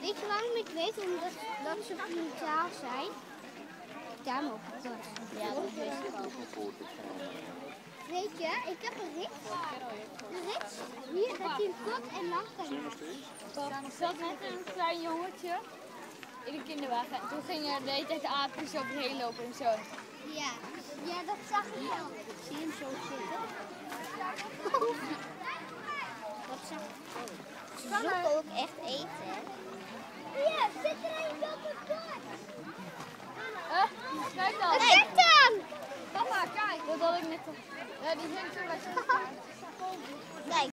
Weet je waarom ik weet? Omdat dat ze brutaal zijn. Daarom ook dat. Ja, dat wist ik al. Weet je, ik heb een rits. Een rits. Hier heb je een kort en lang kan je. Er zat net een klein jongetje in de kinderwagen. En toen gingen de hele tijd de aapjes overheen lopen en zo. Ja, ja, dat zag ik wel. Zie je hem zo zitten? Dat zag ik. Ze zoeken ook echt eten. Ja, zit er eentje op het bord. Kijk dan. Kijk dan! Papa, kijk. Dat had ik net al. Ja, die zijn zo bij zijn. Kijk.